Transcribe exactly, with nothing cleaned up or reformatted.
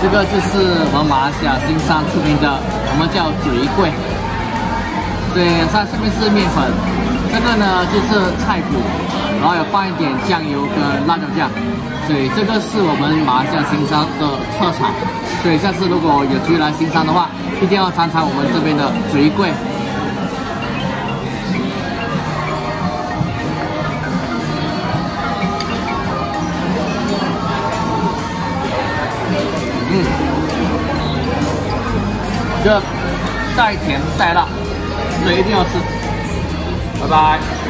这个就是我们马来西亚新山出名的，我们叫嘴桂。所以它上面是面粉，这个呢就是菜脯，然后有放一点酱油跟辣椒酱。所以这个是我们马来西亚新山的特产。所以下次如果有机会来新山的话，一定要尝尝我们这边的嘴桂。 嗯，这带甜带辣，所以一定要吃。拜拜。